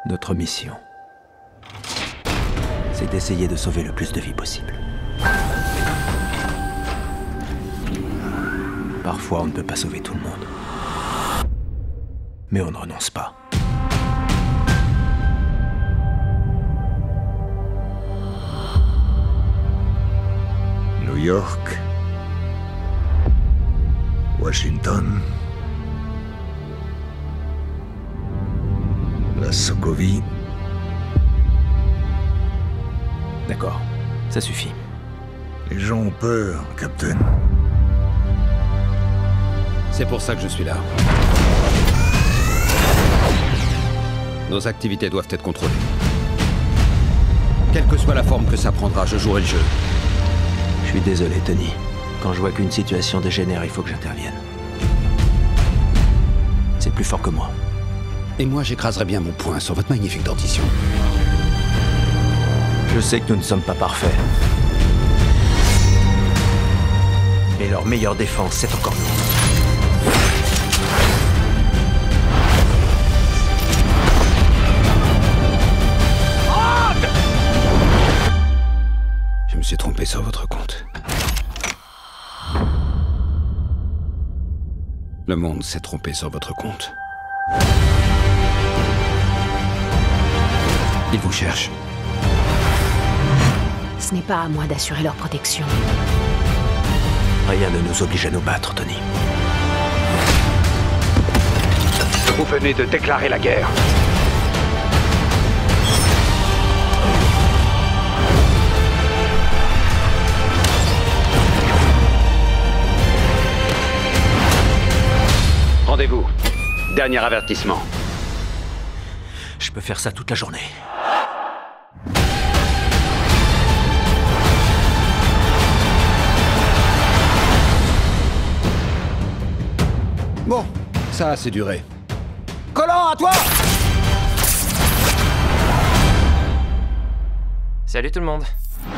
Notre mission, c'est d'essayer de sauver le plus de vies possible. Parfois, on ne peut pas sauver tout le monde. Mais on ne renonce pas. New York, Washington, la Sokovie. D'accord, ça suffit. Les gens ont peur, Captain. C'est pour ça que je suis là. Nos activités doivent être contrôlées. Quelle que soit la forme que ça prendra, je jouerai le jeu. Je suis désolé, Tony. Quand je vois qu'une situation dégénère, il faut que j'intervienne. C'est plus fort que moi. Et moi, j'écraserai bien mon poing sur votre magnifique dentition. Je sais que nous ne sommes pas parfaits. Mais leur meilleure défense, c'est encore nous. Je me suis trompé sur votre compte. Le monde s'est trompé sur votre compte. Ils vous cherchent. Ce n'est pas à moi d'assurer leur protection. Rien ne nous oblige à nous battre, Tony. Vous venez de déclarer la guerre. Rendez-vous. Dernier avertissement. Je peux faire ça toute la journée. Bon, ça a assez duré. Collant, à toi! Salut tout le monde.